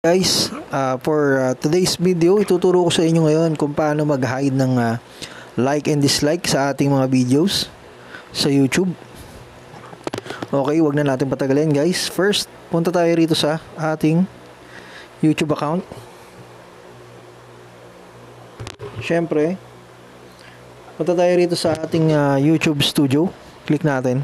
Guys, for today's video, ituturo ko sa inyo ngayon kung paano mag-hide ng like and dislike sa ating mga videos sa YouTube. Okay, wag na natin patagalin guys. First, punta tayo rito sa ating YouTube account. Siyempre, punta tayo rito sa ating YouTube Studio. Click natin.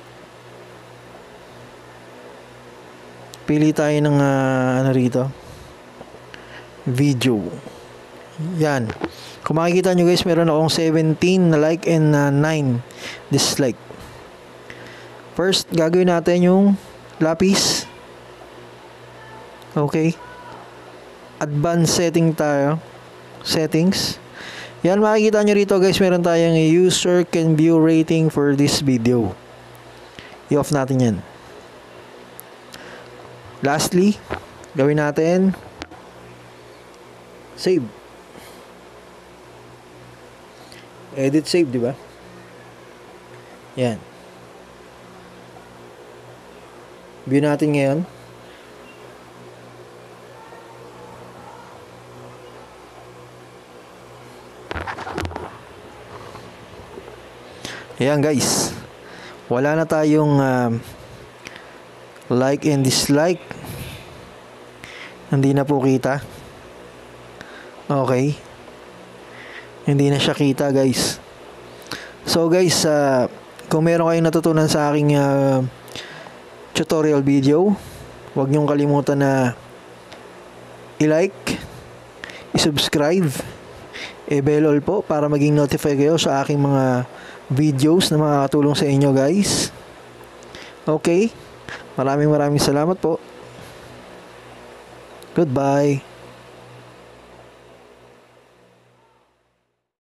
Pili tayo ng ano rito, video. Yan. Kung makikita nyo guys, meron akong 17 na like and 9 dislike. First, gagawin natin yung lapis. Okay. Advanced setting tayo. Settings. Yan, makikita nyo rito guys, meron tayong user can view rating for this video. I-off natin yan. Lastly, gawin natin save. Edit save, di ba? Yan. View natin ngayon. Ayan guys. Wala na tayong like and dislike. Hindi na po kita. Okay. Hindi na siya kita guys. So guys, kung meron kayong natutunan sa aking tutorial video, huwag niyong kalimutan na i-like, i-subscribe, i-bell all po para maging notify kayo sa aking mga videos na makakatulong sa inyo guys. Okay. Maraming salamat po. Goodbye.